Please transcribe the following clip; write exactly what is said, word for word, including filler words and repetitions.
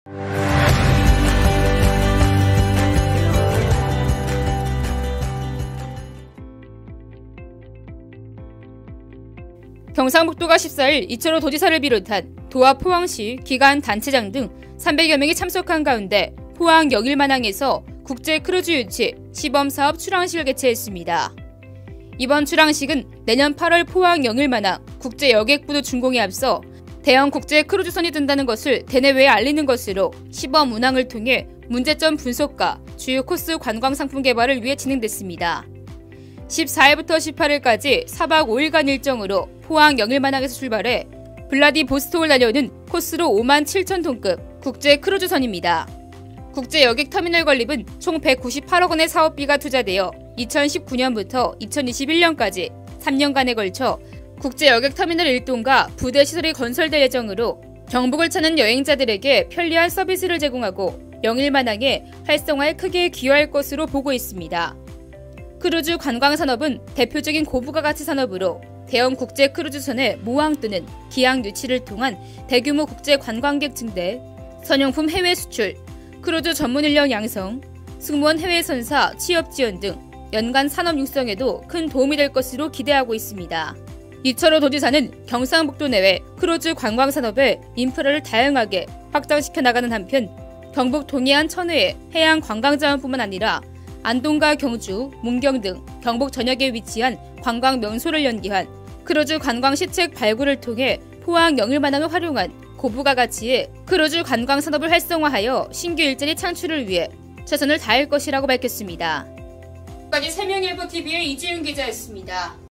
경상북도가 십사일 이철호 도지사를 비롯한 도와 포항시 기관 단체장 등 삼백여 명이 참석한 가운데 포항 영일만항에서 국제 크루즈 유치 시범사업 출항식을 개최했습니다. 이번 출항식은 내년 팔월 포항 영일만항 국제 여객부도 준공에 앞서 대형 국제 크루즈선이 든다는 것을 대내외에 알리는 것으로 시범 운항을 통해 문제점 분석과 주요 코스 관광 상품 개발을 위해 진행됐습니다. 십사일부터 십팔일까지 사박 오일간 일정으로 포항 영일만항에서 출발해 블라디보스톡을 달려오는 코스로 오만 칠천 톤급 국제 크루즈선입니다. 국제 여객 터미널 건립은 총 백구십팔억 원의 사업비가 투자되어 이천십구년부터 이천이십일년까지 삼 년간에 걸쳐 국제 여객 터미널 일 동과 부대 시설이 건설될 예정으로 경북을 찾는 여행자들에게 편리한 서비스를 제공하고 영일만항의 활성화에 크게 기여할 것으로 보고 있습니다. 크루즈 관광산업은 대표적인 고부가 가치 산업으로 대형 국제 크루즈선의 모항 또는 기항 유치를 통한 대규모 국제 관광객 증대, 선용품 해외 수출, 크루즈 전문 인력 양성, 승무원 해외 선사 취업 지원 등 연간 산업 육성에도 큰 도움이 될 것으로 기대하고 있습니다. 이철호 도지사는 경상북도 내외 크루즈 관광 산업의 인프라를 다양하게 확장시켜 나가는 한편 경북 동해안 천회의 해양 관광자원뿐만 아니라 안동과 경주, 문경 등 경북 전역에 위치한 관광 명소를 연계한 크루즈 관광 시책 발굴을 통해 포항 영일만항을 활용한 고부가 가치의 크루즈 관광 산업을 활성화하여 신규 일자리 창출을 위해 최선을 다할 것이라고 밝혔습니다. 지금까지 세명일보티비의 이지윤 기자였습니다.